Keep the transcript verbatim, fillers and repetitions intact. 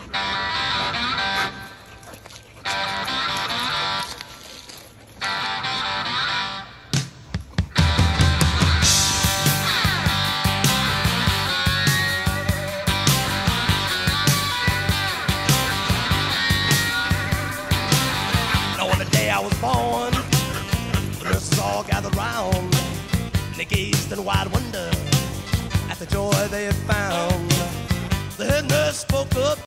I was born, the nurses all gathered round. They gazed in wide wonder at the joy they had found. The head nurse spoke up